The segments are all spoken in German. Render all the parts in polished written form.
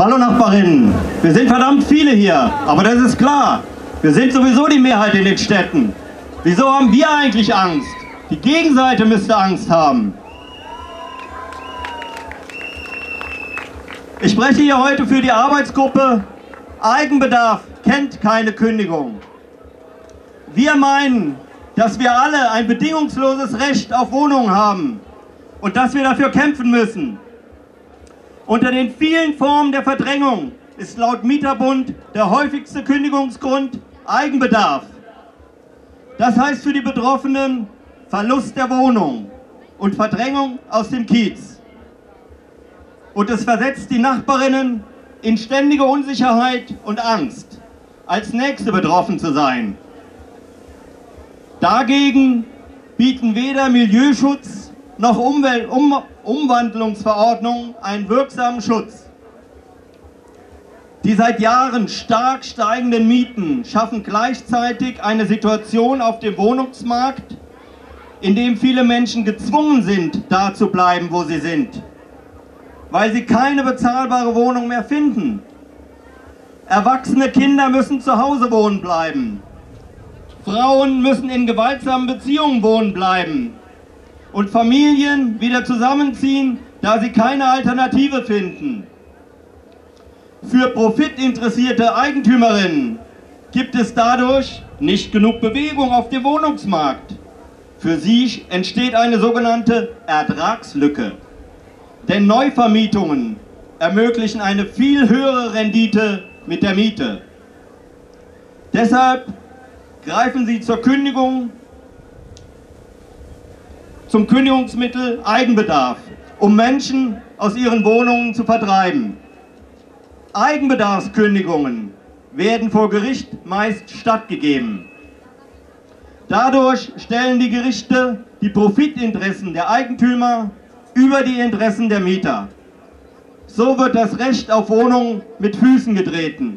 Hallo Nachbarinnen, wir sind verdammt viele hier, aber das ist klar. Wir sind sowieso die Mehrheit in den Städten. Wieso haben wir eigentlich Angst? Die Gegenseite müsste Angst haben. Ich spreche hier heute für die Arbeitsgruppe Eigenbedarf kennt keine Kündigung. Wir meinen, dass wir alle ein bedingungsloses Recht auf Wohnungen haben und dass wir dafür kämpfen müssen. Unter den vielen Formen der Verdrängung ist laut Mieterbund der häufigste Kündigungsgrund Eigenbedarf. Das heißt für die Betroffenen Verlust der Wohnung und Verdrängung aus dem Kiez. Und es versetzt die Nachbarinnen in ständige Unsicherheit und Angst, als Nächste betroffen zu sein. Dagegen bieten weder Milieuschutz noch Umwandlungsverordnungen einen wirksamen Schutz. Die seit Jahren stark steigenden Mieten schaffen gleichzeitig eine Situation auf dem Wohnungsmarkt, in dem viele Menschen gezwungen sind, da zu bleiben, wo sie sind, weil sie keine bezahlbare Wohnung mehr finden. Erwachsene Kinder müssen zu Hause wohnen bleiben. Frauen müssen in gewaltsamen Beziehungen wohnen bleiben. Und Familien wieder zusammenziehen, da sie keine Alternative finden. Für profitinteressierte Eigentümerinnen gibt es dadurch nicht genug Bewegung auf dem Wohnungsmarkt. Für sie entsteht eine sogenannte Ertragslücke. Denn Neuvermietungen ermöglichen eine viel höhere Rendite mit der Miete. Deshalb greifen sie zum Kündigungsmittel Eigenbedarf, um Menschen aus ihren Wohnungen zu vertreiben. Eigenbedarfskündigungen werden vor Gericht meist stattgegeben. Dadurch stellen die Gerichte die Profitinteressen der Eigentümer über die Interessen der Mieter. So wird das Recht auf Wohnungen mit Füßen getreten.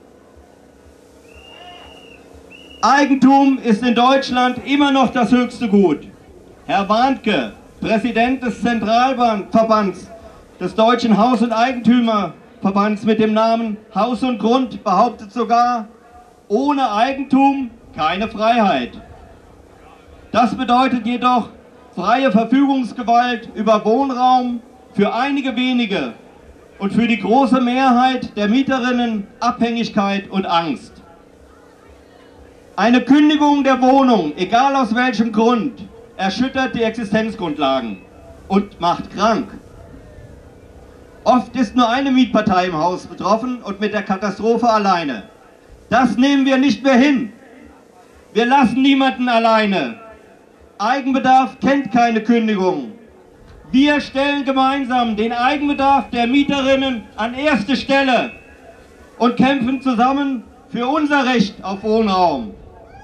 Eigentum ist in Deutschland immer noch das höchste Gut. Herr Warnke, Präsident des Zentralverbands des Deutschen Haus- und Eigentümerverbands mit dem Namen Haus und Grund, behauptet sogar, ohne Eigentum keine Freiheit. Das bedeutet jedoch freie Verfügungsgewalt über Wohnraum für einige wenige und für die große Mehrheit der Mieterinnen Abhängigkeit und Angst. Eine Kündigung der Wohnung, egal aus welchem Grund, erschüttert die Existenzgrundlagen und macht krank. Oft ist nur eine Mietpartei im Haus betroffen und mit der Katastrophe alleine. Das nehmen wir nicht mehr hin. Wir lassen niemanden alleine. Eigenbedarf kennt keine Kündigung. Wir stellen gemeinsam den Eigenbedarf der Mieterinnen an erste Stelle und kämpfen zusammen für unser Recht auf Wohnraum.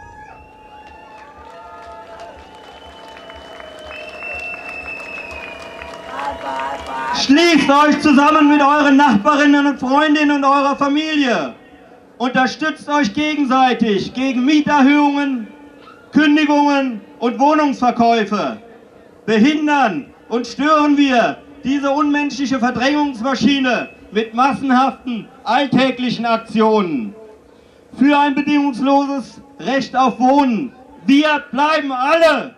Schließt euch zusammen mit euren Nachbarinnen und Freundinnen und eurer Familie. Unterstützt euch gegenseitig gegen Mieterhöhungen, Kündigungen und Wohnungsverkäufe. Behindern und stören wir diese unmenschliche Verdrängungsmaschine mit massenhaften, alltäglichen Aktionen. Für ein bedingungsloses Recht auf Wohnen. Wir bleiben alle!